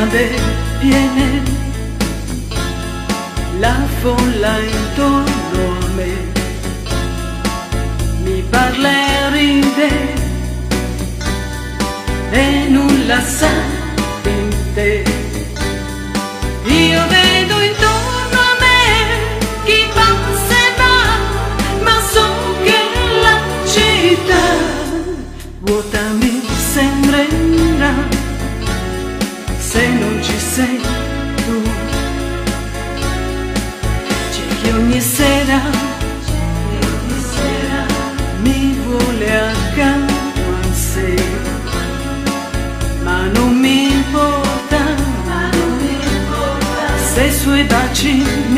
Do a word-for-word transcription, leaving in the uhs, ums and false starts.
strade piene, la folla intorno a me mi parla e ride e nulla sa in te. Io vedo intorno a me chi passa e va, ma so che la città vuota mi sembrerà se non ci sei tu. C'è chi ogni sera, ogni sera mi vuole accanto a sé, ma non mi importa, ma non mi importa se i suoi baci